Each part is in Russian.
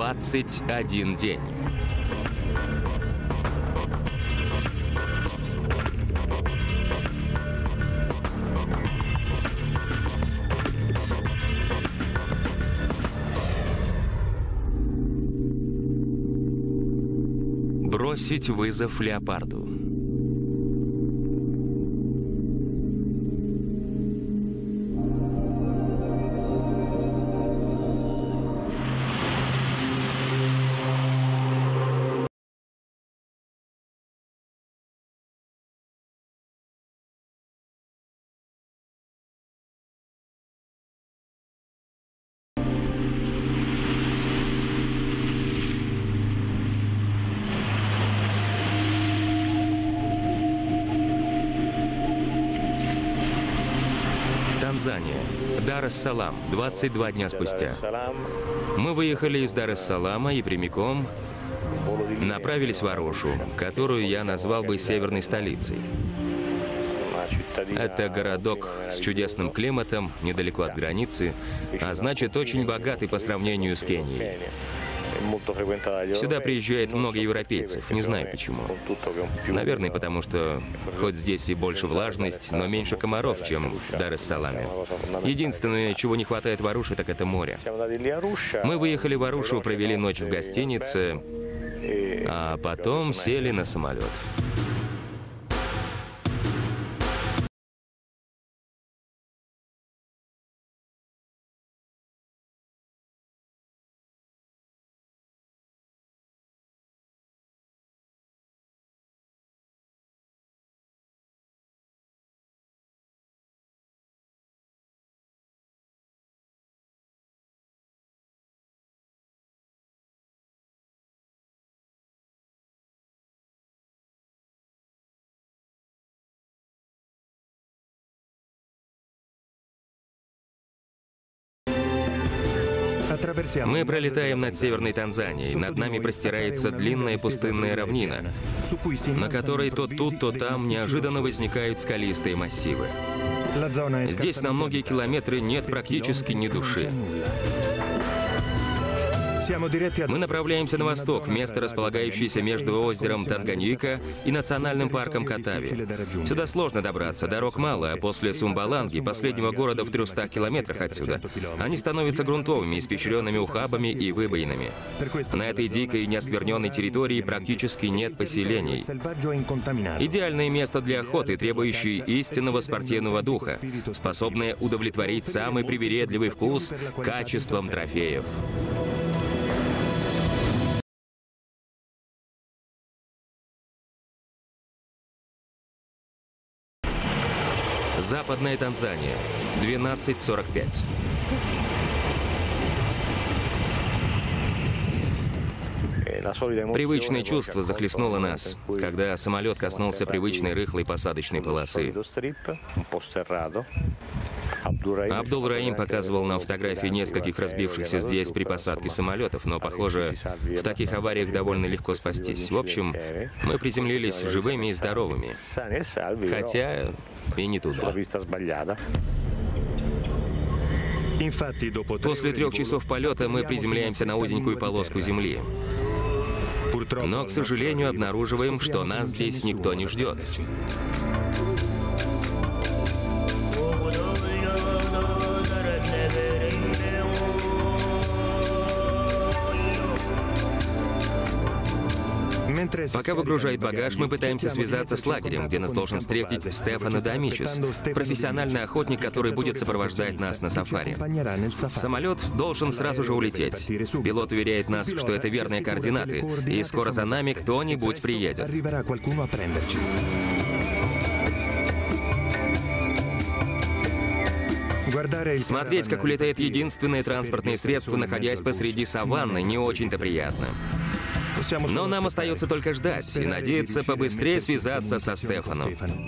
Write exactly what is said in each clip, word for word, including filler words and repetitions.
двадцать один день. Бросить вызов леопарду. Танзания. Дар-эс-Салам. двадцать два дня спустя. Мы выехали из Дар-эс-Салама и прямиком направились в Арушу, которую я назвал бы северной столицей. Это городок с чудесным климатом, недалеко от границы, а значит, очень богатый по сравнению с Кенией. Сюда приезжает много европейцев, не знаю почему. Наверное, потому что хоть здесь и больше влажность, но меньше комаров, чем в Дар-эс-Саламе. Единственное, чего не хватает в Аруше, так это море. Мы выехали в Арушу, провели ночь в гостинице, а потом сели на самолет. Мы пролетаем над северной Танзанией. Над нами простирается длинная пустынная равнина, на которой то тут, то там неожиданно возникают скалистые массивы. Здесь на многие километры нет практически ни души. Мы направляемся на восток, в место, располагающееся между озером Танганьика и национальным парком Катави. Сюда сложно добраться, дорог мало, а после Сумбаланги, последнего города в трёхстах километрах отсюда, они становятся грунтовыми, испещренными ухабами и выбоинами. На этой дикой и неоскверненной территории практически нет поселений. Идеальное место для охоты, требующее истинного спортивного духа, способное удовлетворить самый привередливый вкус качеством трофеев. Западная Танзания. двенадцать сорок пять. Привычное чувство захлестнуло нас, когда самолет коснулся привычной рыхлой посадочной полосы. Абдул-Раим показывал нам фотографии нескольких разбившихся здесь при посадке самолетов, но, похоже, в таких авариях довольно легко спастись. В общем, мы приземлились живыми и здоровыми. Хотя и не тут было. После трех часов полета мы приземляемся на узенькую полоску земли. Но, к сожалению, обнаруживаем, что нас здесь никто не ждет. Пока выгружает багаж, мы пытаемся связаться с лагерем, где нас должен встретить Стефано Дамичис, профессиональный охотник, который будет сопровождать нас на сафари. Самолет должен сразу же улететь. Пилот уверяет нас, что это верные координаты, и скоро за нами кто-нибудь приедет. Смотреть, как улетает единственное транспортное средство, находясь посреди саванны, не очень-то приятно. Но нам остается только ждать и надеяться побыстрее связаться со Стефано.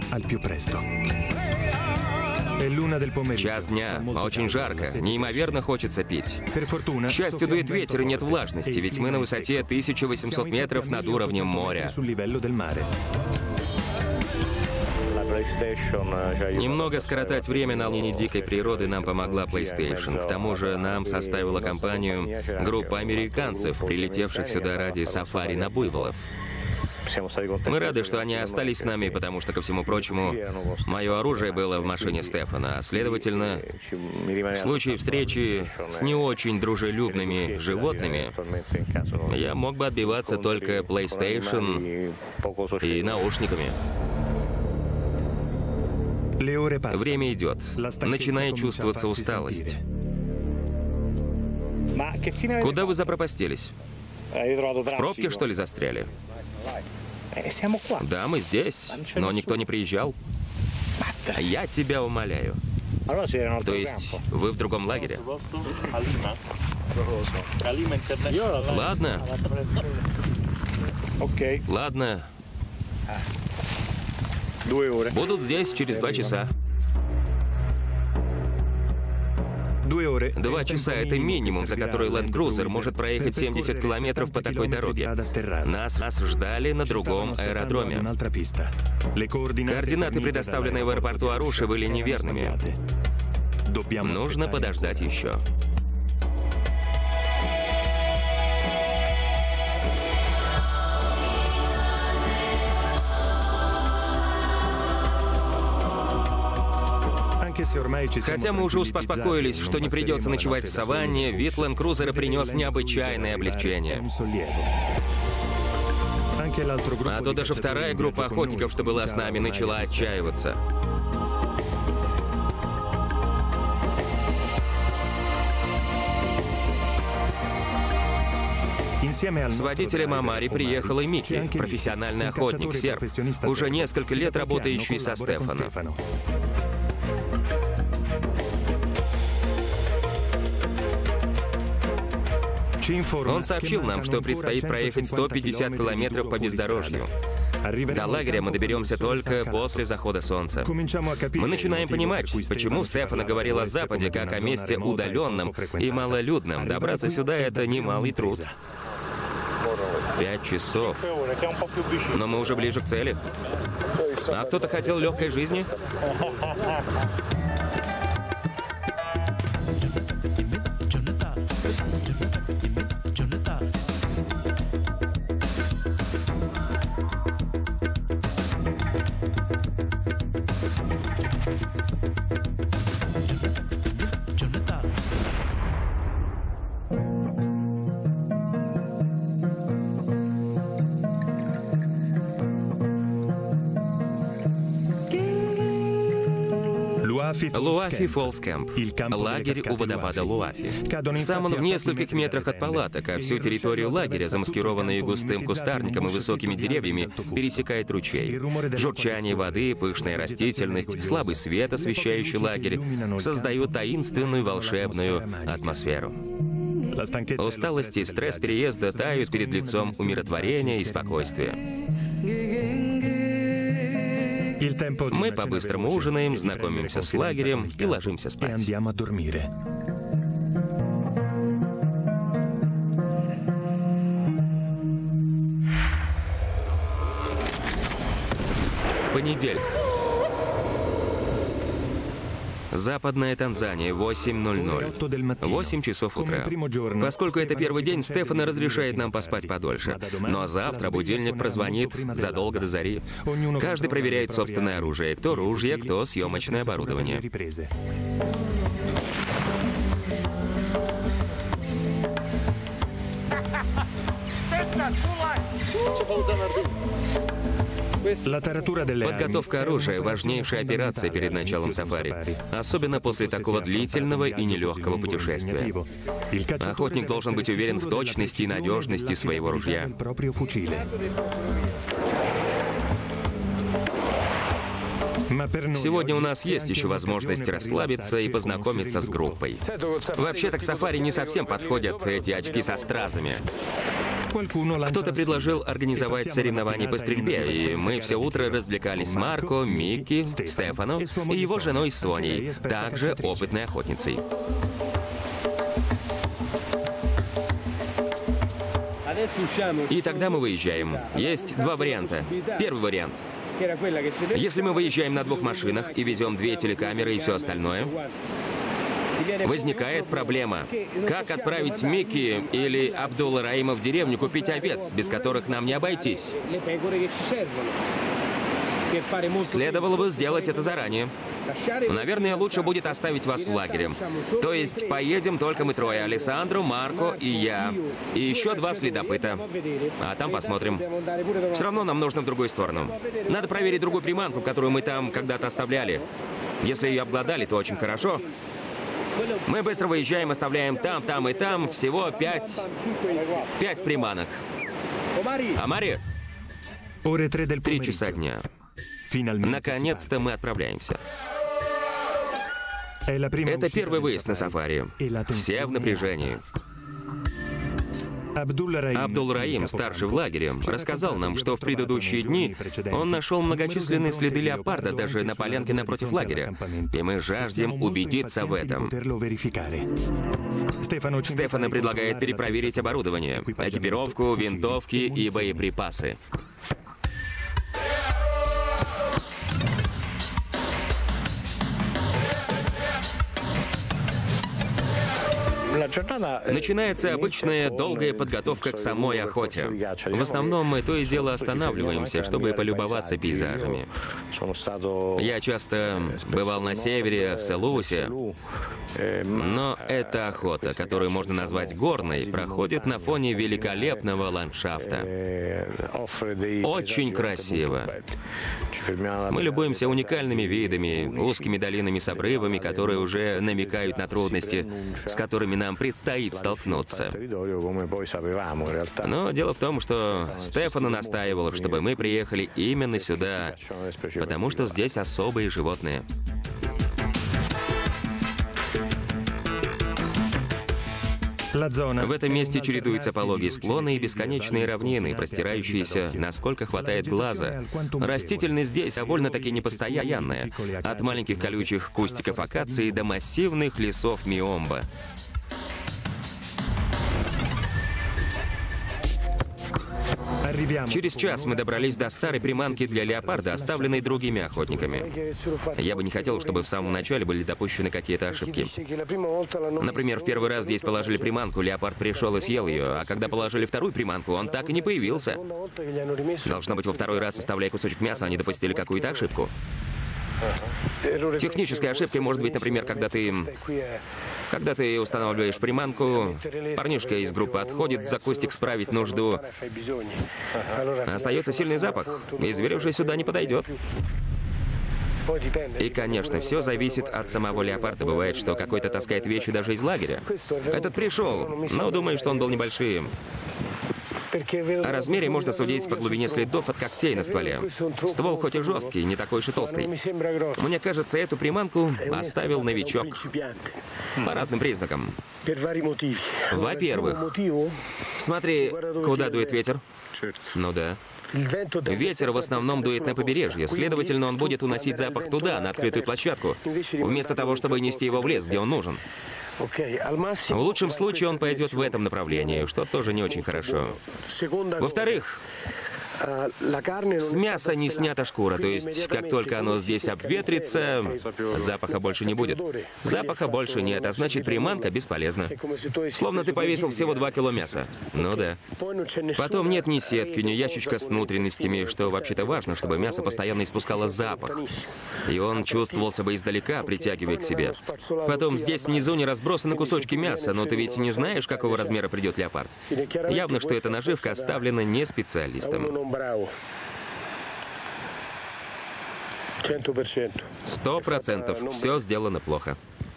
Час дня, очень жарко, неимоверно хочется пить. К счастью, дует ветер и нет влажности, ведь мы на высоте тысяча восемьсот метров над уровнем моря. Немного скоротать время на линии дикой природы нам помогла PlayStation. К тому же нам составила компанию группа американцев, прилетевших сюда ради сафари на буйволов. Мы рады, что они остались с нами, потому что, ко всему прочему, мое оружие было в машине Стефана, а следовательно, в случае встречи с не очень дружелюбными животными, я мог бы отбиваться только PlayStation и наушниками. Время идет. Начинает чувствоваться усталость. Куда вы запропастились? В пробке, что ли, застряли? Да, мы здесь, но никто не приезжал. Я тебя умоляю. То есть вы в другом лагере? Ладно. Ладно. Будут здесь через два часа. Два часа — это минимум, за который Land Cruiser может проехать семьдесят километров по такой дороге. Нас, нас ждали на другом аэродроме. Координаты, предоставленные в аэропорту Аруши, были неверными. Нужно подождать еще. Хотя мы уже успокоились, что не придется ночевать в саванне, вид Land Cruiser принес необычайное облегчение. А то даже вторая группа охотников, что была с нами, начала отчаиваться. С водителем Амари приехал и Микки, профессиональный охотник, серб, уже несколько лет работающий со Стефано. Он сообщил нам, что предстоит проехать сто пятьдесят километров по бездорожью. До лагеря мы доберемся только после захода солнца. Мы начинаем понимать, почему Стефано говорил о Западе как о месте удаленном и малолюдном. Добраться сюда — это немалый труд. Пять часов. Но мы уже ближе к цели. А кто-то хотел легкой жизни? Луафи Фоллс Кэмп. Лагерь у водопада Луафи. Сам он в нескольких метрах от палаток, а всю территорию лагеря, замаскированную густым кустарником и высокими деревьями, пересекает ручей. Журчание воды, пышная растительность, слабый свет, освещающий лагерь, создают таинственную волшебную атмосферу. Усталость и стресс переезда тают перед лицом умиротворения и спокойствия. Мы по-быстрому ужинаем, знакомимся с лагерем и ложимся спать. Понедельник. Западная Танзания, восемь ноль ноль. восемь часов утра. Поскольку это первый день, Стефано разрешает нам поспать подольше. Но завтра будильник прозвонит задолго до зари. Каждый проверяет собственное оружие. Кто ружья, кто съемочное оборудование. Подготовка оружия – важнейшая операция перед началом сафари, особенно после такого длительного и нелегкого путешествия. Охотник должен быть уверен в точности и надежности своего ружья. Сегодня у нас есть еще возможность расслабиться и познакомиться с группой. Вообще-то к сафари не совсем подходят эти очки со стразами. Кто-то предложил организовать соревнования по стрельбе, и мы все утро развлекались с Марко, Микки, Стефано и его женой Соней, также опытной охотницей. И тогда мы выезжаем. Есть два варианта. Первый вариант. Если мы выезжаем на двух машинах и везем две телекамеры и все остальное, возникает проблема. Как отправить Микки или Абдул-Раима в деревню купить овец, без которых нам не обойтись? Следовало бы сделать это заранее. Наверное, лучше будет оставить вас в лагере. То есть поедем только мы трое. Алессандро, Марко и я. И еще два следопыта. А там посмотрим. Все равно нам нужно в другую сторону. Надо проверить другую приманку, которую мы там когда-то оставляли. Если ее обглодали, то очень хорошо. Мы быстро выезжаем, оставляем там, там и там всего пять... Пять приманок. Амари? Три часа дня. Наконец-то мы отправляемся. Это первый выезд на сафари. Все в напряжении. Абдул-Раим, старший в лагере, рассказал нам, что в предыдущие дни он нашел многочисленные следы леопарда даже на полянке напротив лагеря. И мы жаждем убедиться в этом. Стефано предлагает перепроверить оборудование, экипировку, винтовки и боеприпасы. Начинается обычная долгая подготовка к самой охоте. В основном мы то и дело останавливаемся, чтобы полюбоваться пейзажами. Я часто бывал на севере, в Селусе, но эта охота, которую можно назвать горной, проходит на фоне великолепного ландшафта. Очень красиво. Мы любуемся уникальными видами, узкими долинами с обрывами, которые уже намекают на трудности, с которыми нам предстоит столкнуться. Но дело в том, что Стефано настаивал, чтобы мы приехали именно сюда, потому что здесь особые животные. В этом месте чередуются пологие склоны и бесконечные равнины, простирающиеся, насколько хватает глаза. Растительность здесь довольно-таки непостоянная, от маленьких колючих кустиков акации до массивных лесов миомба. Через час мы добрались до старой приманки для леопарда, оставленной другими охотниками. Я бы не хотел, чтобы в самом начале были допущены какие-то ошибки. Например, в первый раз здесь положили приманку, леопард пришел и съел ее, а когда положили вторую приманку, он так и не появился. Должно быть, во второй раз, оставляя кусочек мяса, они допустили какую-то ошибку. Технической ошибкой может быть, например, когда ты... Когда ты устанавливаешь приманку, парнишка из группы отходит за кустик справить нужду. Остается сильный запах, и зверь уже сюда не подойдет. И, конечно, все зависит от самого леопарда. Бывает, что какой-то таскает вещи даже из лагеря. Этот пришел, но думаю, что он был небольшим. О размере можно судить по глубине следов от когтей на стволе. Ствол хоть и жесткий, не такой уж и толстый. Мне кажется, эту приманку оставил новичок. По разным признакам. Во-первых, смотри, куда дует ветер. Ну да. Ветер в основном дует на побережье, следовательно, он будет уносить запах туда, на открытую площадку, вместо того, чтобы нести его в лес, где он нужен. В лучшем случае он пойдет в этом направлении, что тоже не очень хорошо. Во-вторых, с мяса не снята шкура, то есть, как только оно здесь обветрится, запаха больше не будет. Запаха больше нет, а значит, приманка бесполезна. Словно ты повесил всего два кило мяса. Ну да. Потом нет ни сетки, ни ящичка с внутренностями, что вообще-то важно, чтобы мясо постоянно испускало запах. И он чувствовался бы издалека, притягивая к себе. Потом здесь внизу не разбросаны кусочки мяса, но ты ведь не знаешь, какого размера придет леопард. Явно, что эта наживка оставлена не специалистом. Сто процентов. Все сделано плохо.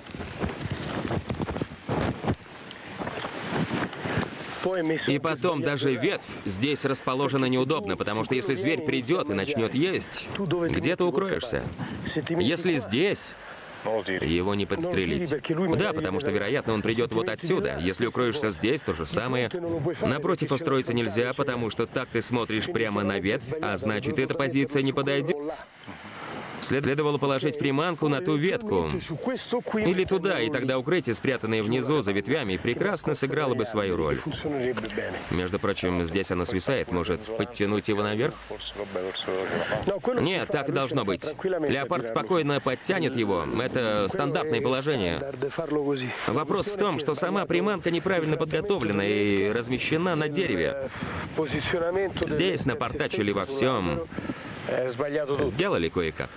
И потом даже ветвь здесь расположена неудобно, потому что если зверь придет и начнет есть, где ты укроешься? Если здесь, его не подстрелить. Да, потому что, вероятно, он придет вот отсюда. Если укроешься здесь, то же самое. Напротив устроиться нельзя, потому что так ты смотришь прямо на ветвь, а значит, эта позиция не подойдет. Следовало положить приманку на ту ветку. Или туда, и тогда укрытие, спрятанное внизу за ветвями, прекрасно сыграло бы свою роль. Между прочим, здесь оно свисает. Может, подтянуть его наверх? Нет, так должно быть. Леопард спокойно подтянет его. Это стандартное положение. Вопрос в том, что сама приманка неправильно подготовлена и размещена на дереве. Здесь напортачили во всем. Сделали кое-как.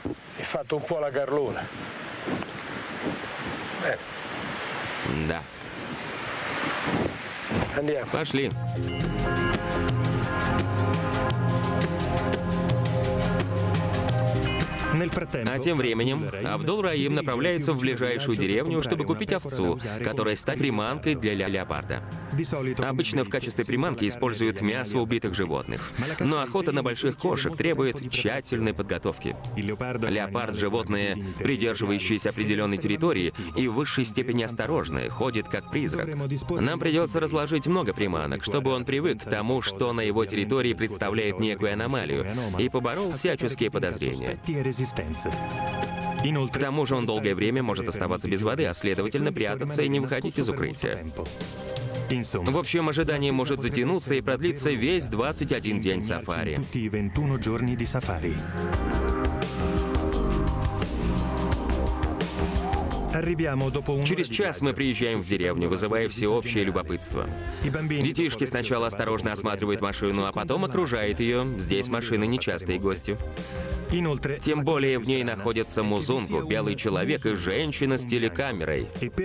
Да. Пошли. А тем временем Абдул-Раим направляется в ближайшую деревню, чтобы купить овцу, которая станет приманкой для леопарда. Обычно в качестве приманки используют мясо убитых животных. Но охота на больших кошек требует тщательной подготовки. Леопард — животное, придерживающееся определенной территории и в высшей степени осторожное, ходит как призрак. Нам придется разложить много приманок, чтобы он привык к тому, что на его территории представляет некую аномалию, и поборол всяческие подозрения. К тому же он долгое время может оставаться без воды, а следовательно прятаться и не выходить из укрытия. В общем, ожидание может затянуться и продлиться весь двадцать один день сафари. Через час мы приезжаем в деревню, вызывая всеобщее любопытство. Детишки сначала осторожно осматривают машину, а потом окружают ее. Здесь машины нечастые гости. Тем более в ней находятся Музунгу, белый человек, и женщина с телекамерой.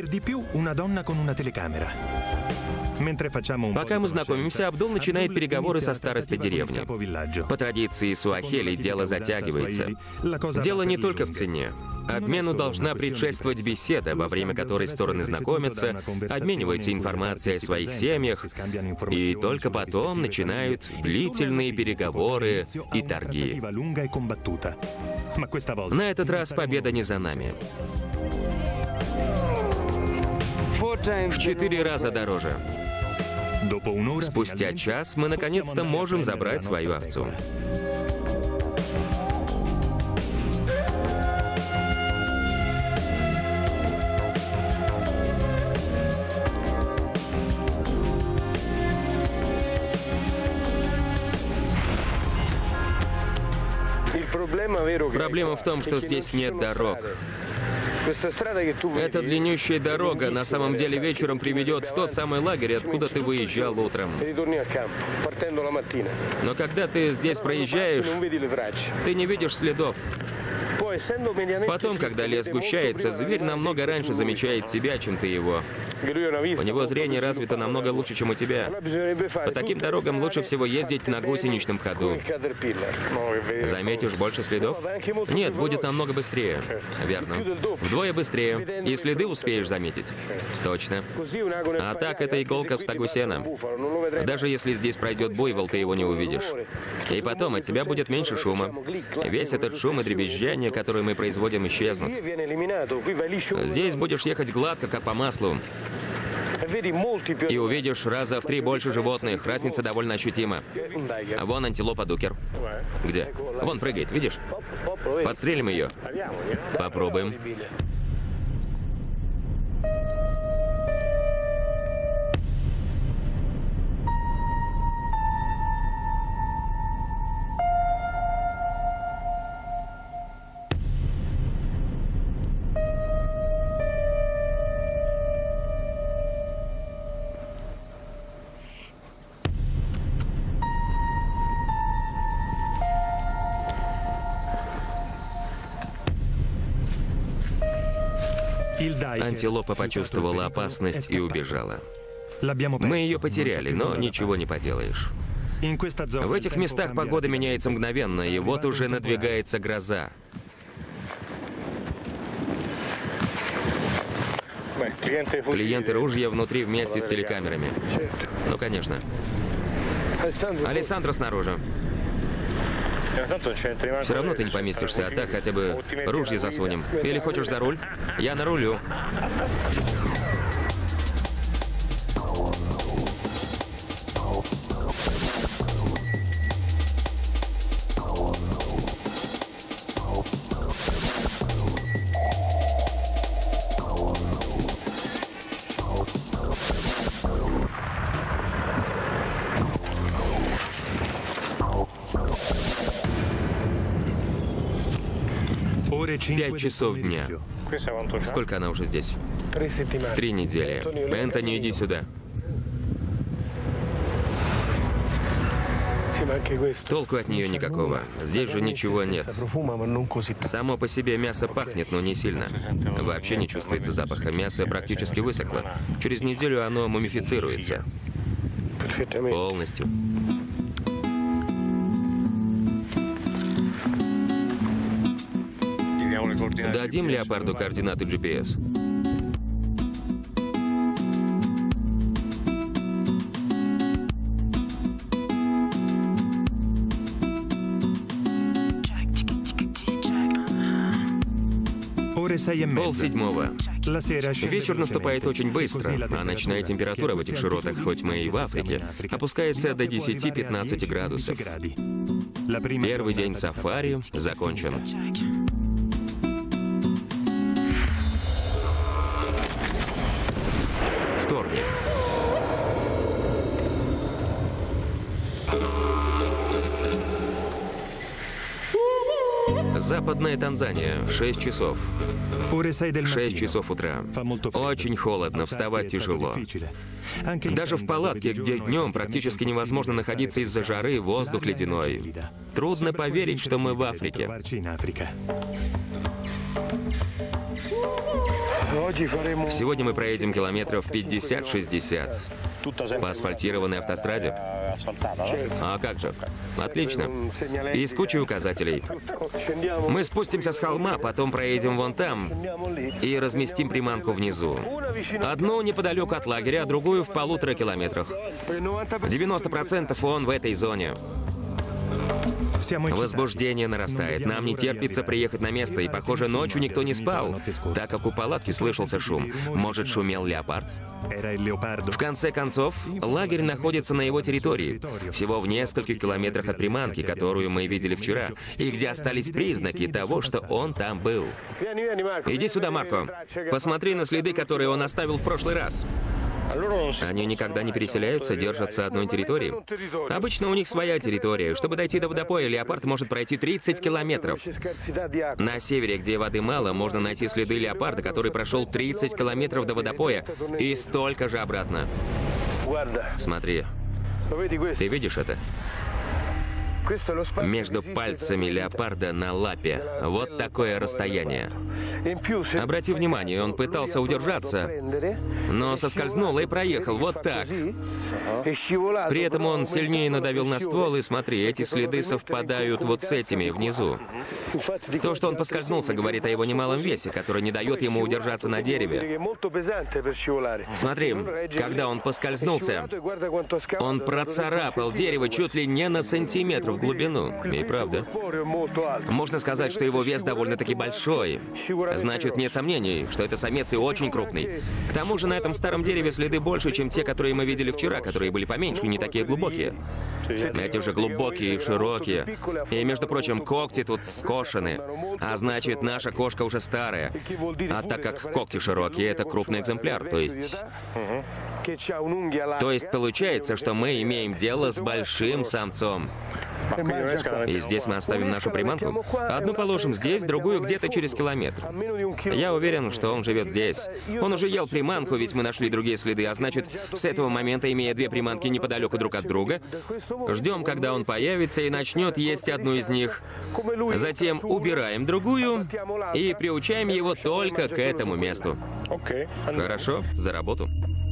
Пока мы знакомимся, Абдул начинает переговоры со старостой деревни. По традиции суахели дело затягивается. Дело не только в цене. Обмену должна предшествовать беседа, во время которой стороны знакомятся, обмениваются информацией о своих семьях, и только потом начинают длительные переговоры и торги. На этот раз победа не за нами. В четыре раза дороже. Спустя час мы наконец-то можем забрать свою овцу. Проблема в том, что здесь нет дорог. Эта длиннющая дорога на самом деле вечером приведет в тот самый лагерь, откуда ты выезжал утром. Но когда ты здесь проезжаешь, ты не видишь следов. Потом, когда лес сгущается, зверь намного раньше замечает тебя, чем ты его. У него зрение развито намного лучше, чем у тебя. По таким дорогам лучше всего ездить на гусеничном ходу. Заметишь больше следов? Нет, будет намного быстрее. Верно. Вдвое быстрее. И следы успеешь заметить. Точно. А так, это иголка в стогу сена. Даже если здесь пройдет буйвол, ты его не увидишь. И потом, от тебя будет меньше шума. Весь этот шум и дребезжание, которые мы производим, исчезнут. Здесь будешь ехать гладко, как по маслу. И увидишь раза в три больше животных. Разница довольно ощутима. Вон антилопа Дукер. Где? Вон прыгает, видишь? Подстрелим ее. Попробуем. Антилопа почувствовала опасность и убежала. Мы ее потеряли, но ничего не поделаешь. В этих местах погода меняется мгновенно, и вот уже надвигается гроза. Клиенты ружья внутри вместе с телекамерами. Ну, конечно. Алессандро снаружи. Все равно ты не поместишься, а так хотя бы ружье засунем. Или хочешь за руль? Я на рулю. Пять часов дня. Сколько она уже здесь? Три недели. Энтони, иди сюда. Толку от нее никакого. Здесь же ничего нет. Само по себе мясо пахнет, но не сильно. Вообще не чувствуется запаха. Мясо практически высохло. Через неделю оно мумифицируется. Полностью. Дадим леопарду координаты джи пи эс. Пол седьмого. Вечер наступает очень быстро, а ночная температура в этих широтах, хоть мы и в Африке, опускается до десяти-пятнадцати градусов. Первый день сафари закончен. Вторник. Западная Танзания, шесть часов. шесть часов утра. Очень холодно, вставать тяжело. Даже в палатке, где днем практически невозможно находиться из-за жары, воздух ледяной. Трудно поверить, что мы в Африке. Сегодня мы проедем километров пятьдесят-шестьдесят. По асфальтированной автостраде? А как же? Отлично. И с кучей указателей. Мы спустимся с холма, потом проедем вон там и разместим приманку внизу. Одну неподалеку от лагеря, а другую в полутора километрах. девяносто процентов он в этой зоне. Возбуждение нарастает. Нам не терпится приехать на место, и, похоже, ночью никто не спал, так как у палатки слышался шум. Может, шумел леопард? В конце концов, лагерь находится на его территории, всего в нескольких километрах от приманки, которую мы видели вчера, и где остались признаки того, что он там был. Иди сюда, Марко. Посмотри на следы, которые он оставил в прошлый раз. Они никогда не переселяются, держатся одной территории. Обычно у них своя территория. Чтобы дойти до водопоя, леопард может пройти тридцать километров. На севере, где воды мало, можно найти следы леопарда, который прошел тридцать километров до водопоя и столько же обратно. Смотри. Ты видишь это? Между пальцами леопарда на лапе. Вот такое расстояние. Обрати внимание, он пытался удержаться, но соскользнул и проехал вот так. При этом он сильнее надавил на ствол, и смотри, эти следы совпадают вот с этими внизу. То, что он поскользнулся, говорит о его немалом весе, который не дает ему удержаться на дереве. Смотри, когда он поскользнулся, он процарапал дерево чуть ли не на сантиметр в глубину. И правда. Можно сказать, что его вес довольно-таки большой. Значит, нет сомнений, что это самец и очень крупный. К тому же на этом старом дереве следы больше, чем те, которые мы видели вчера, которые были поменьше и не такие глубокие. Эти же глубокие и широкие. И, между прочим, когти тут скошены. А значит, наша кошка уже старая. А так как когти широкие, это крупный экземпляр, то есть... То есть получается, что мы имеем дело с большим самцом. И здесь мы оставим нашу приманку. Одну положим здесь, другую где-то через километр. Я уверен, что он живет здесь. Он уже ел приманку, ведь мы нашли другие следы, а значит, с этого момента, имея две приманки неподалеку друг от друга, ждем, когда он появится и начнет есть одну из них. Затем убираем другую и приучаем его только к этому месту. Хорошо, за работу.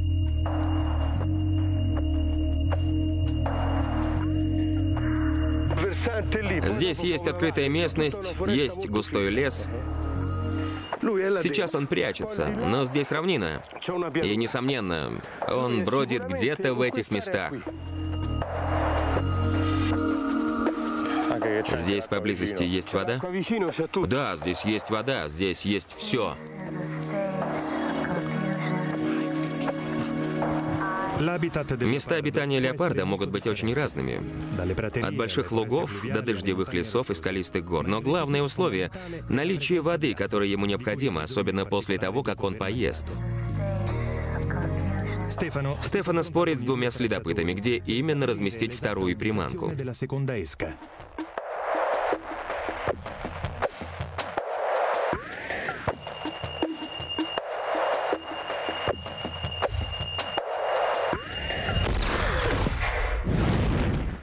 Здесь есть открытая местность, есть густой лес. Сейчас он прячется, но здесь равнина. И, несомненно, он бродит где-то в этих местах. Здесь поблизости есть вода? Да, здесь есть вода, здесь есть все. Места обитания леопарда могут быть очень разными. От больших лугов до дождевых лесов и скалистых гор. Но главное условие — наличие воды, которая ему необходима, особенно после того, как он поест. Стефано спорит с двумя следопытами, где именно разместить вторую приманку.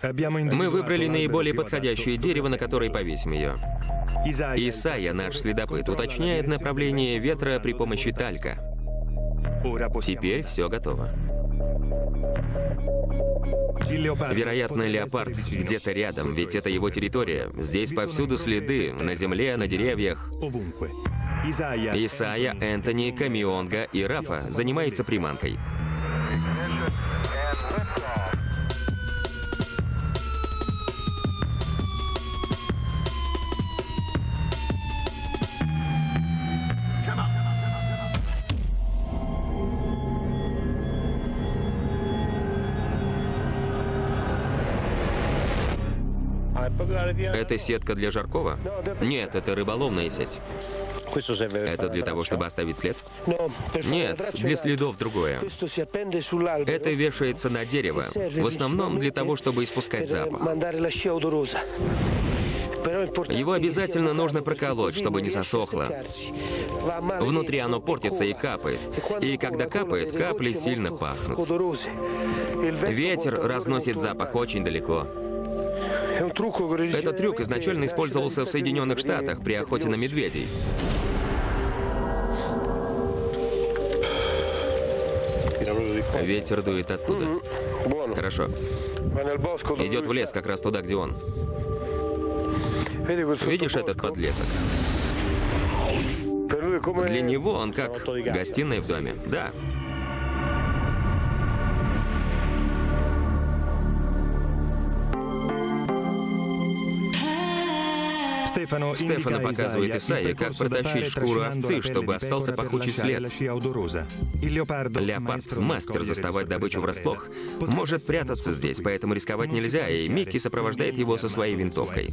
Мы выбрали наиболее подходящее дерево, на которое повесим ее. Исайя, наш следопыт, уточняет направление ветра при помощи талька. Теперь все готово. Вероятно, леопард где-то рядом, ведь это его территория. Здесь повсюду следы, на земле, на деревьях. Исайя, Энтони, Камионга и Рафа занимаются приманкой. Это сетка для жаркого? Нет, это рыболовная сеть. Это для того, чтобы оставить след? Нет, для следов другое. Это вешается на дерево, в основном для того, чтобы испускать запах. Его обязательно нужно проколоть, чтобы не засохло. Внутри оно портится и капает. И когда капает, капли сильно пахнут. Ветер разносит запах очень далеко. Этот трюк изначально использовался в Соединенных Штатах при охоте на медведей. Ветер дует оттуда. Хорошо. Идет в лес, как раз туда, где он. Видишь этот подлесок? Для него он как гостиная в доме. Да. Стефано показывает Исайе, как протащить шкуру овцы, чтобы остался пахучий след. Леопард, мастер заставать добычу врасплох, может прятаться здесь, поэтому рисковать нельзя, и Микки сопровождает его со своей винтовкой.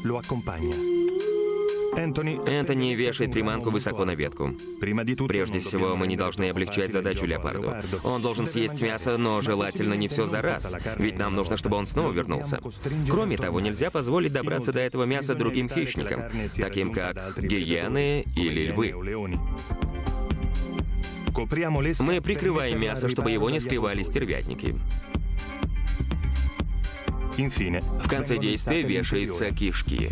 Энтони вешает приманку высоко на ветку. Прежде всего, мы не должны облегчать задачу леопарду. Он должен съесть мясо, но желательно не все за раз, ведь нам нужно, чтобы он снова вернулся. Кроме того, нельзя позволить добраться до этого мяса другим хищникам, таким как гиены или львы. Мы прикрываем мясо, чтобы его не склевали стервятники. В конце действия вешаются кишки.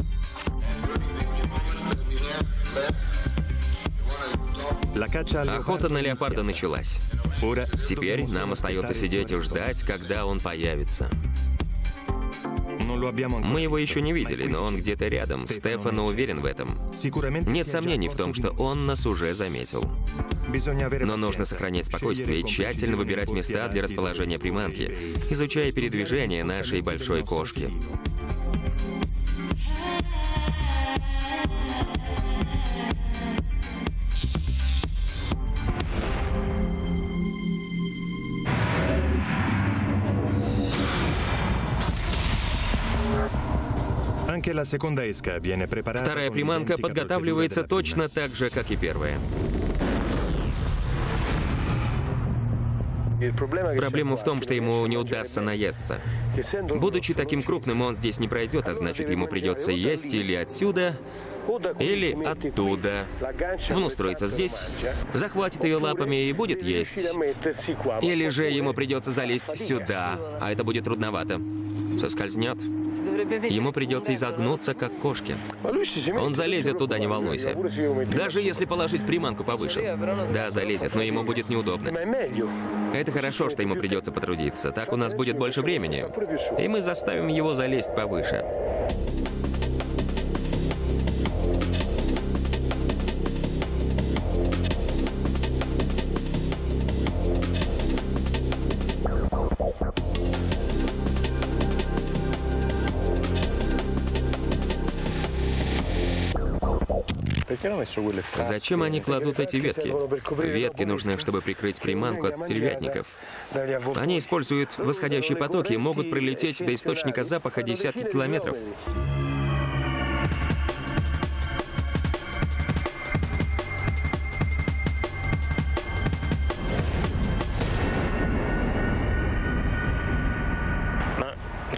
Охота на леопарда началась. Теперь нам остается сидеть и ждать, когда он появится. Мы его еще не видели, но он где-то рядом. Стефано уверен в этом. Нет сомнений в том, что он нас уже заметил. Но нужно сохранять спокойствие и тщательно выбирать места для расположения приманки, изучая передвижение нашей большой кошки. Вторая приманка подготавливается точно так же, как и первая. Проблема в том, что ему не удастся наесться. Будучи таким крупным, он здесь не пройдет, а значит, ему придется есть или отсюда, или оттуда. Он устроится здесь, захватит ее лапами и будет есть. Или же ему придется залезть сюда, а это будет трудновато. Соскользнет. Ему придется изогнуться, как кошке. Он залезет туда, не волнуйся. Даже если положить приманку повыше. Да, залезет, но ему будет неудобно. Это хорошо, что ему придется потрудиться. Так у нас будет больше времени. И мы заставим его залезть повыше. Зачем они кладут эти ветки? Ветки нужны, чтобы прикрыть приманку от стервятников. Они используют восходящие потоки и могут прилететь до источника запаха десятки километров.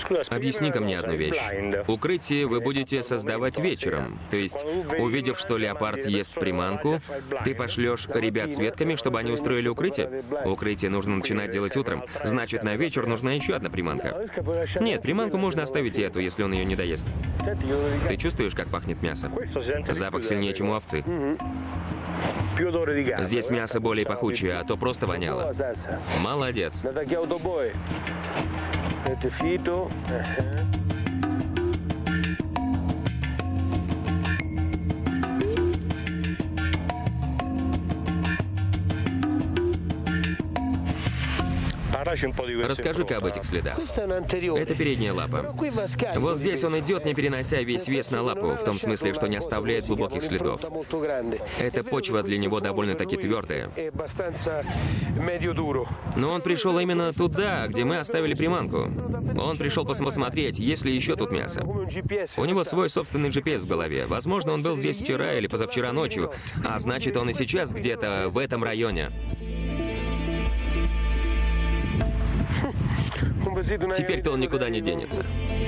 Объясни-ка мне одну вещь. Укрытие вы будете создавать вечером. То есть, увидев, что леопард ест приманку, ты пошлешь ребят с ветками, чтобы они устроили укрытие? Укрытие нужно начинать делать утром. Значит, на вечер нужна еще одна приманка. Нет, приманку можно оставить и эту, если он ее не доест. Ты чувствуешь, как пахнет мясо? Запах сильнее, чем у овцы. Здесь мясо более пахучее, а то просто воняло. Молодец. Расскажи-ка об этих следах. Это передняя лапа. Вот здесь он идет, не перенося весь вес на лапу, в том смысле, что не оставляет глубоких следов. Эта почва для него довольно-таки твердая. Но он пришел именно туда, где мы оставили приманку. Он пришел посмотреть, есть ли еще тут мясо. У него свой собственный джи пи эс в голове. Возможно, он был здесь вчера или позавчера ночью, а значит, он и сейчас где-то в этом районе. Теперь-то он никуда не денется.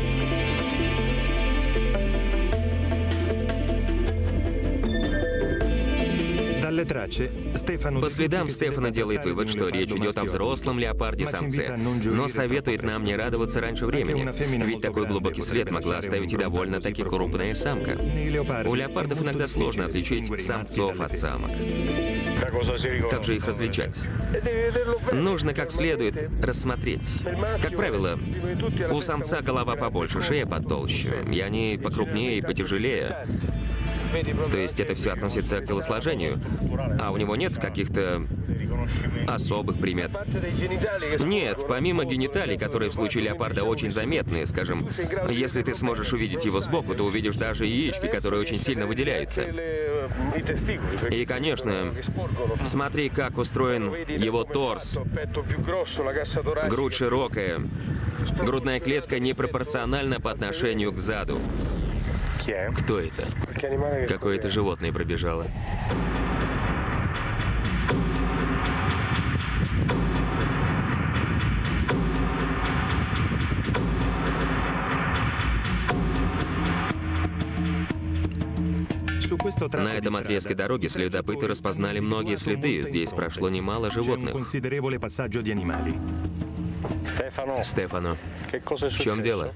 По следам Стефано делает вывод, что речь идет о взрослом леопарде-самце, но советует нам не радоваться раньше времени, ведь такой глубокий след могла оставить и довольно-таки крупная самка. У леопардов иногда сложно отличить самцов от самок. Как же их различать? Нужно как следует рассмотреть. Как правило, у самца голова побольше, шея потолще, и они покрупнее и потяжелее. То есть это все относится к телосложению, а у него нет каких-то особых примет. Нет, помимо гениталий, которые в случае леопарда очень заметны, скажем, если ты сможешь увидеть его сбоку, то увидишь даже яички, которые очень сильно выделяются. И, конечно, смотри, как устроен его торс. Грудь широкая, грудная клетка непропорциональна по отношению к заду. Кто это? Какое-то животное пробежало. На этом отрезке дороги следопыты распознали многие следы. Здесь прошло немало животных. Стефано, в чем дело?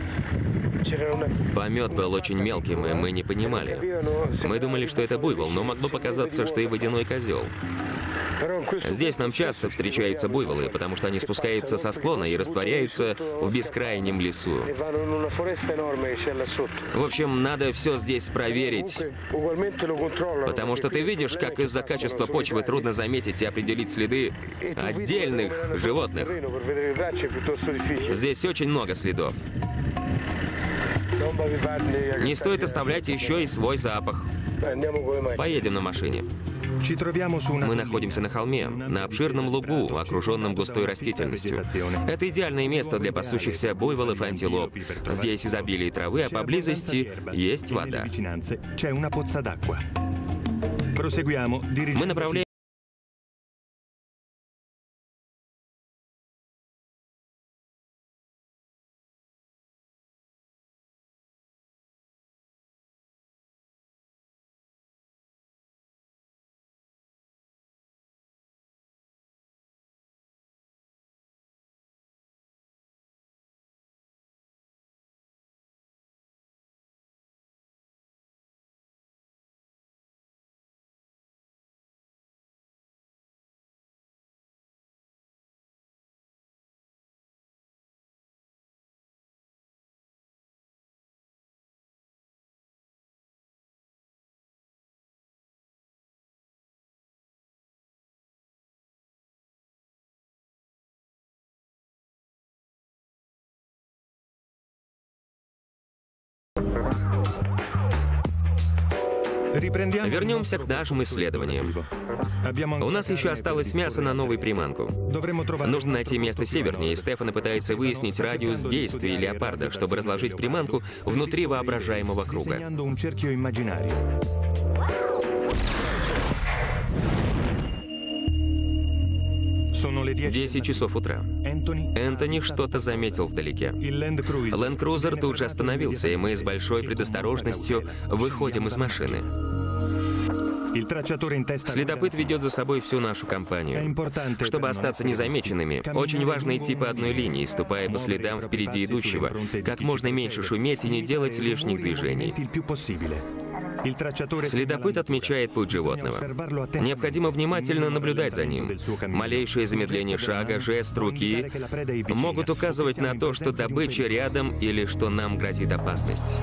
Помет был очень мелким, и мы не понимали. Мы думали, что это буйвол, но могло показаться, что и водяной козел. Здесь нам часто встречаются буйволы, потому что они спускаются со склона и растворяются в бескрайнем лесу. В общем, надо все здесь проверить, потому что ты видишь, как из-за качества почвы трудно заметить и определить следы отдельных животных. Здесь очень много следов. Не стоит оставлять еще и свой запах. Поедем на машине. Мы находимся на холме, на обширном лугу, окруженном густой растительностью. Это идеальное место для пасущихся буйволов и антилоп. Здесь изобилие травы, а поблизости есть вода. Мы направляемся... Вернемся к нашим исследованиям. У нас еще осталось мясо на новую приманку. Нужно найти место севернее, и Стефано пытается выяснить радиус действия леопарда, чтобы разложить приманку внутри воображаемого круга. десять часов утра. Энтони что-то заметил вдалеке. Ленд-крузер тут же остановился, и мы с большой предосторожностью выходим из машины. Следопыт ведет за собой всю нашу компанию. Чтобы остаться незамеченными, очень важно идти по одной линии, ступая по следам впереди идущего, как можно меньше шуметь и не делать лишних движений. Следопыт отмечает путь животного. Необходимо внимательно наблюдать за ним. Малейшее замедление шага, жест руки могут указывать на то, что добыча рядом или что нам грозит опасность.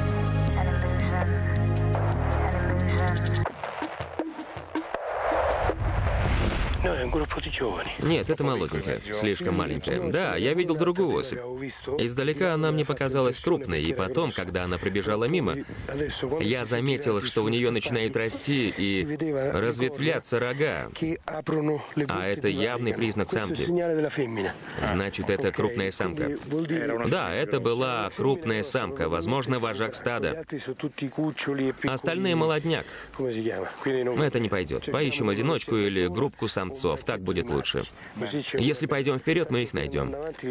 Нет, это молоденькая, слишком маленькая. Да, я видел другую особь. Издалека она мне показалась крупной, и потом, когда она пробежала мимо, я заметил, что у нее начинает расти и разветвляться рога. А это явный признак самки. Значит, это крупная самка. Да, это была крупная самка, возможно, вожак стада. Остальные молодняк. Это не пойдет. Поищем одиночку или группку самцов. Так будет лучше. Если пойдем вперед, мы их найдем.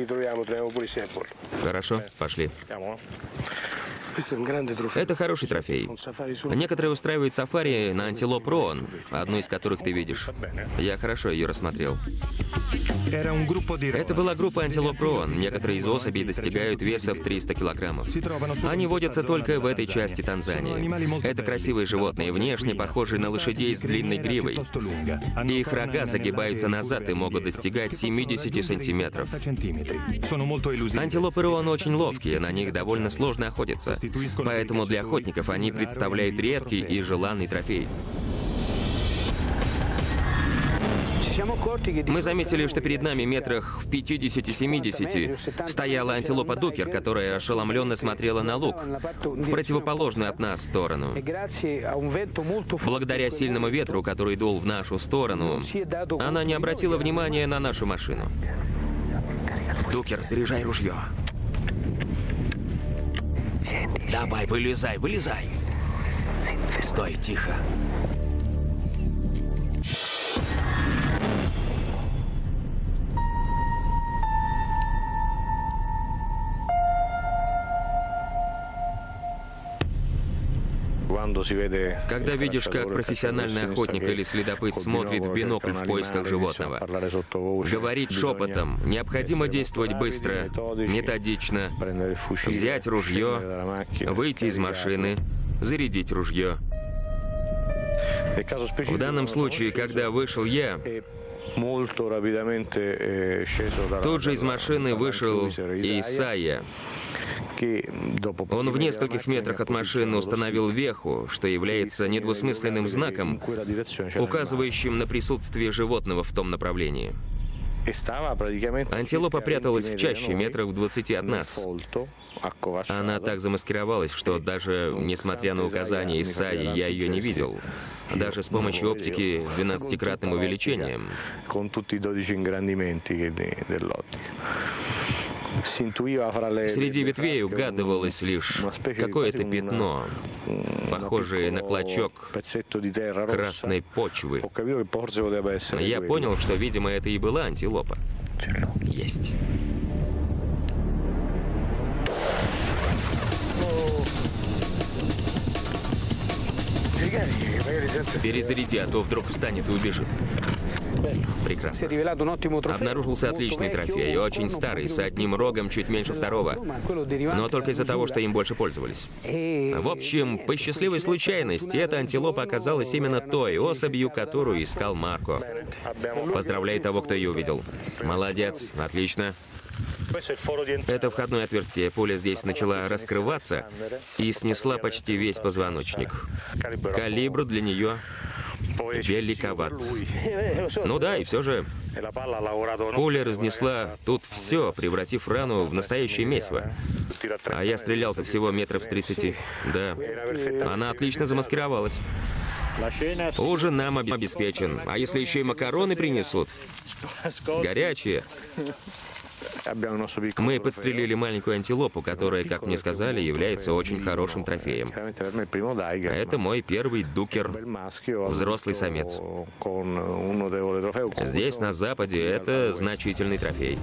Хорошо, пошли. Это хороший трофей. Некоторые устраивают сафари на антилоп Роан, одну из которых ты видишь. Я хорошо ее рассмотрел. Это была группа антилоп Роан. Некоторые из особей достигают веса в триста килограммов. Они водятся только в этой части Танзании. Это красивые животные, внешне похожие на лошадей с длинной гривой. Их рога загибаются назад и могут достигать семидесяти сантиметров. Антилопы Роан очень ловкие, на них довольно сложно охотиться. Поэтому для охотников они представляют редкий и желанный трофей. Мы заметили, что перед нами метрах в пятидесяти-семидесяти стояла антилопа Дукер, которая ошеломленно смотрела на луг, в противоположную от нас сторону. Благодаря сильному ветру, который дул в нашу сторону, она не обратила внимания на нашу машину. Дукер, заряжай ружье. Давай, вылезай, вылезай. Стой, тихо. Когда видишь, как профессиональный охотник или следопыт смотрит в бинокль в поисках животного, говорит шепотом, необходимо действовать быстро, методично, взять ружье, выйти из машины, зарядить ружье. В данном случае, когда вышел я, тут же из машины вышел Исайя. Он в нескольких метрах от машины установил веху, что является недвусмысленным знаком, указывающим на присутствие животного в том направлении. Антилопа пряталась в чаще, метрах в двадцати от нас. Она так замаскировалась, что даже несмотря на указания Исайи, я ее не видел. Даже с помощью оптики с двенадцатикратным увеличением. Среди ветвей угадывалось лишь какое-то пятно, похожее на клочок красной почвы. Я понял, что, видимо, это и была антилопа. Есть. Перезаряди, а то вдруг встанет и убежит. Прекрасно. Обнаружился отличный трофей, очень старый, с одним рогом чуть меньше второго, но только из-за того, что им больше пользовались. В общем, по счастливой случайности, эта антилопа оказалась именно той особью, которую искал Марко. Поздравляю того, кто ее увидел. Молодец, отлично. Это входное отверстие. Пуля здесь начала раскрываться и снесла почти весь позвоночник. Калибр для нее великоват. Ну да, и все же пуля разнесла тут все, превратив рану в настоящее месиво. А я стрелял-то всего метров с тридцати. Да, она отлично замаскировалась. Ужин нам обеспечен. А если еще и макароны принесут? Горячие. Мы подстрелили маленькую антилопу, которая, как мне сказали, является очень хорошим трофеем. Это мой первый дукер, взрослый самец. Здесь, на Западе, это значительный трофей.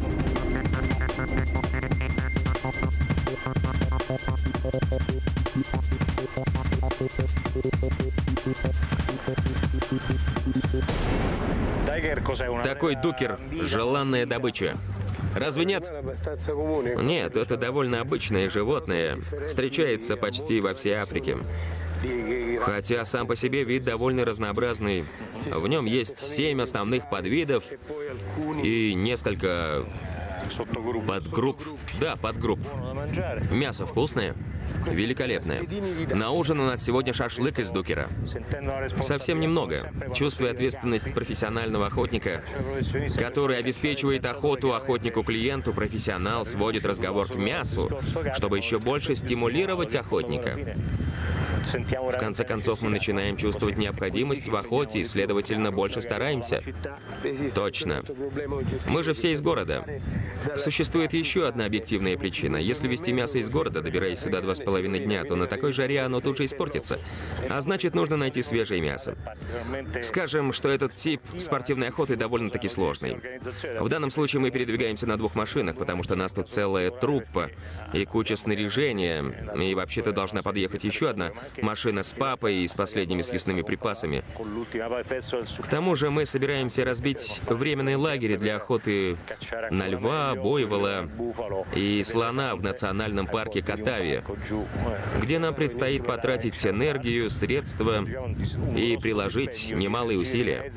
Такой дукер – желанная добыча. Разве нет? Нет, это довольно обычное животное. Встречается почти во всей Африке. Хотя сам по себе вид довольно разнообразный. В нем есть семь основных подвидов и несколько подгрупп. Да, подгрупп. Мясо вкусное. Великолепное. На ужин у нас сегодня шашлык из дукера. Совсем немного. Чувствуя ответственность профессионального охотника, который обеспечивает охоту охотнику-клиенту, профессионал сводит разговор к мясу, чтобы еще больше стимулировать охотника. В конце концов, мы начинаем чувствовать необходимость в охоте и, следовательно, больше стараемся. Точно. Мы же все из города. Существует еще одна объективная причина. Если везти мясо из города, добираясь сюда два с половиной дня, то на такой жаре оно тут же испортится. А значит, нужно найти свежее мясо. Скажем, что этот тип спортивной охоты довольно-таки сложный. В данном случае мы передвигаемся на двух машинах, потому что нас тут целая труппа и куча снаряжения. И вообще-то должна подъехать еще одна машина с папой и с последними съестными припасами. К тому же мы собираемся разбить временные лагеря для охоты на льва, буйвола и слона в национальном парке Катавия, где нам предстоит потратить энергию, средства и приложить немалые усилия.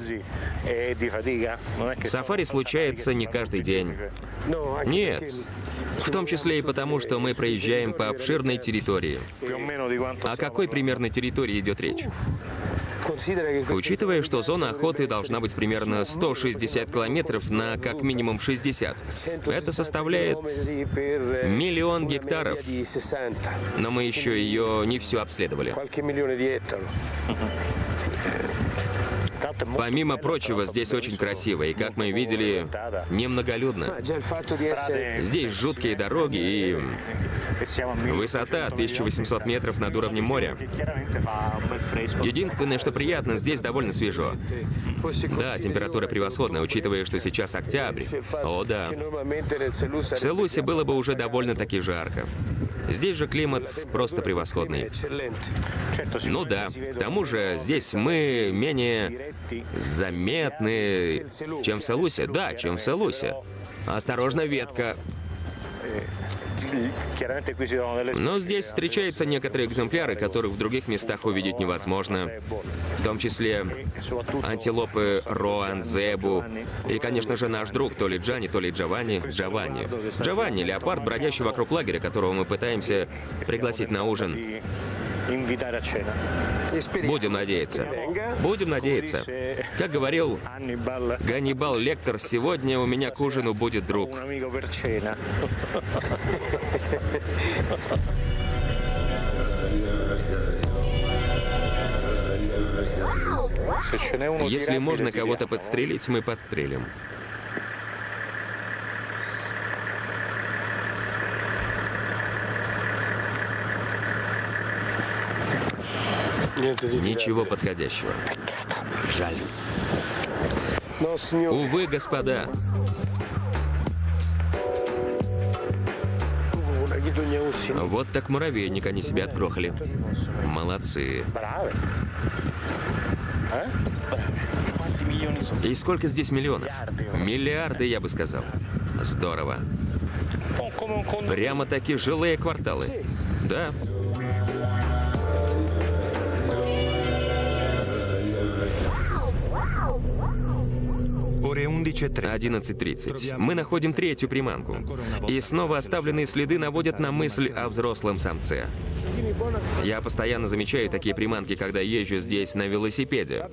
Сафари случается не каждый день. Нет. В том числе и потому, что мы проезжаем по обширной территории. О какой примерно территории идет речь? Учитывая, что зона охоты должна быть примерно сто шестьдесят километров на как минимум шестьдесят, это составляет миллион гектаров. Но мы еще ее не всю обследовали. Помимо прочего, здесь очень красиво, и, как мы видели, немноголюдно. Здесь жуткие дороги и высота тысяча восемьсот метров над уровнем моря. Единственное, что приятно, здесь довольно свежо. Да, температура превосходная, учитывая, что сейчас октябрь. О, да. В Селусе было бы уже довольно-таки жарко. Здесь же климат просто превосходный. Ну да, к тому же здесь мы менее заметны, чем в Селусе. Да, чем в Селусе. Осторожно, ветка. Но здесь встречаются некоторые экземпляры, которых в других местах увидеть невозможно. В том числе антилопы Роан Зебу. И, конечно же, наш друг, то ли Джани, то ли Джованни. Джованни. Джованни, леопард, бродящий вокруг лагеря, которого мы пытаемся пригласить на ужин. Будем надеяться. Будем надеяться. Как говорил Ганнибал Лектор, сегодня у меня к ужину будет друг. Если можно кого-то подстрелить, мы подстрелим. Ничего подходящего. Жаль. Увы, господа. Вот так муравейник они себе отгрохали. Молодцы. И сколько здесь миллионов? Миллиарды, я бы сказал. Здорово. Прямо-таки жилые кварталы. Да. одиннадцать тридцать. Мы находим третью приманку. И снова оставленные следы наводят на мысль о взрослом самце. Я постоянно замечаю такие приманки, когда езжу здесь на велосипеде.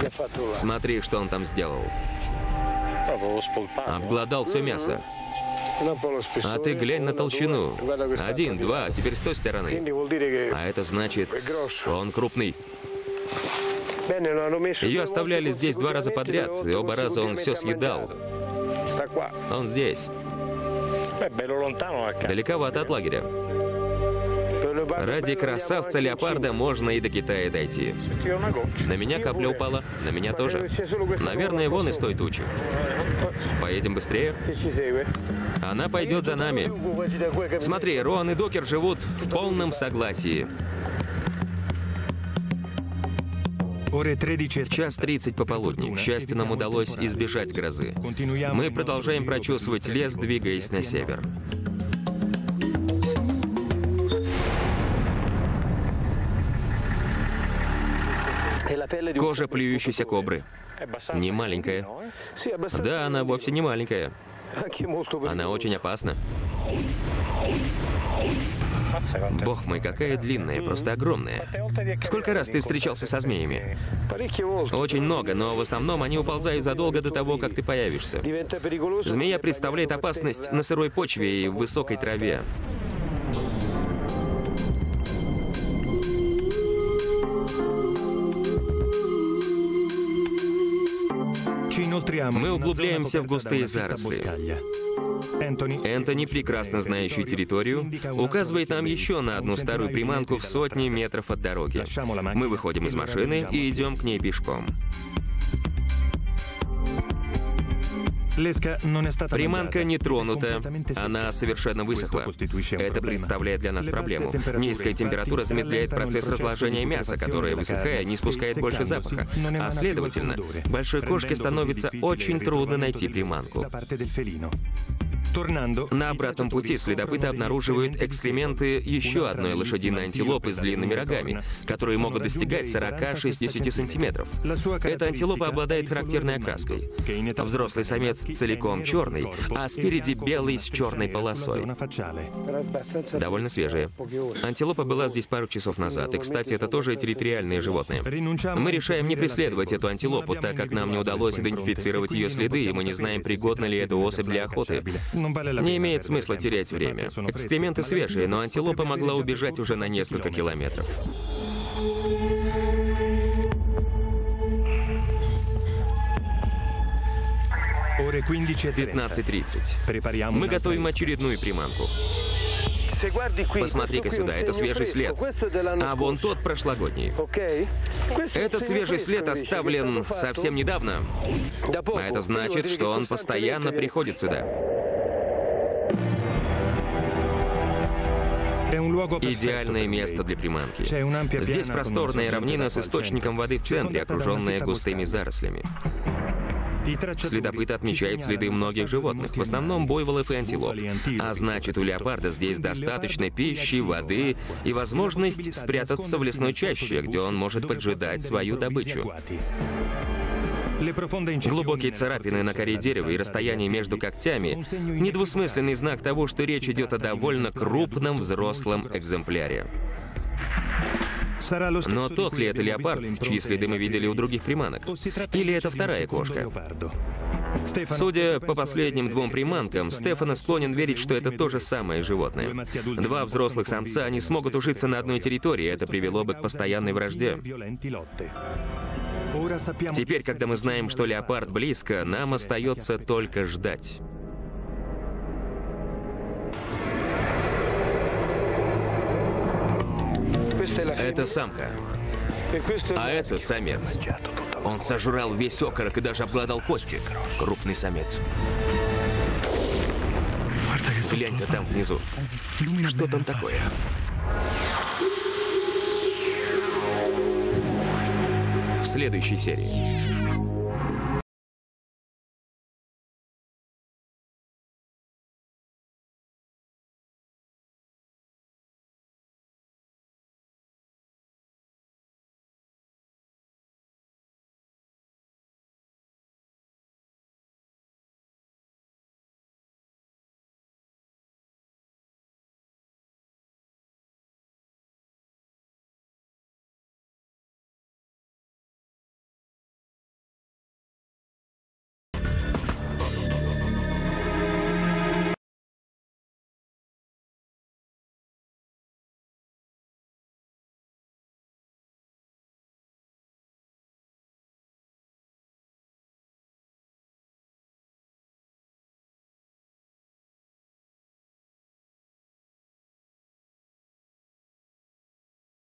Смотри, что он там сделал. Обглодал все мясо. А ты глянь на толщину. Один, два, теперь с той стороны. А это значит, он крупный. Ее оставляли здесь два раза подряд, и оба раза он все съедал. Он здесь. Далековато от лагеря. Ради красавца-леопарда можно и до Китая дойти. На меня капля упала, на меня тоже. Наверное, вон из той тучи. Поедем быстрее? Она пойдет за нами. Смотри, Роан и Докер живут в полном согласии. Час тридцать пополудни. К счастью, нам удалось избежать грозы. Мы продолжаем прочесывать лес, двигаясь на север. Кожа плюющейся кобры. Не маленькая. Да, она вовсе не маленькая. Она очень опасна. Бог мой, какая длинная, просто огромная. Сколько раз ты встречался со змеями? Очень много, но в основном они уползают задолго до того, как ты появишься. Змея представляет опасность на сырой почве и в высокой траве. Мы углубляемся в густые заросли. Энтони, прекрасно знающий территорию, указывает нам еще на одну старую приманку в сотни метров от дороги. Мы выходим из машины и идем к ней пешком. Приманка не тронута, она совершенно высохла. Это представляет для нас проблему. Низкая температура замедляет процесс разложения мяса, которое, высыхая, не спускает больше запаха. А следовательно, большой кошке становится очень трудно найти приманку. На обратном пути следопыты обнаруживают экскременты еще одной лошадиной антилопы с длинными рогами, которые могут достигать сорока-шестидесяти сантиметров. Эта антилопа обладает характерной окраской. Взрослый самец целиком черный, а спереди белый с черной полосой. Довольно свежие. Антилопа была здесь пару часов назад, и, кстати, это тоже территориальные животные. Мы решаем не преследовать эту антилопу, так как нам не удалось идентифицировать ее следы, и мы не знаем, пригодна ли эта особь для охоты. Не имеет смысла терять время. Экскременты свежие, но антилопа могла убежать уже на несколько километров. пятнадцать тридцать. Мы готовим очередную приманку. Посмотри-ка сюда, это свежий след. А вон тот прошлогодний. Этот свежий след оставлен совсем недавно. А это значит, что он постоянно приходит сюда. Идеальное место для приманки. Здесь просторная равнина с источником воды в центре, окруженная густыми зарослями. Следопыты отмечают следы многих животных, в основном буйволов и антилоп. А значит, у леопарда здесь достаточно пищи, воды и возможность спрятаться в лесной чаще, где он может поджидать свою добычу. Глубокие царапины на коре дерева и расстояние между когтями — недвусмысленный знак того, что речь идет о довольно крупном взрослом экземпляре. Но тот ли это леопард, чьи следы мы видели у других приманок? Или это вторая кошка? Судя по последним двум приманкам, Стефано склонен верить, что это то же самое животное. Два взрослых самца не смогут ужиться на одной территории, это привело бы к постоянной вражде. Теперь, когда мы знаем, что леопард близко, нам остается только ждать. Это самка. А это самец. Он сожрал весь окорок и даже обглодал кости. Крупный самец. Глянь-ка там внизу. Что там такое? В следующей серии.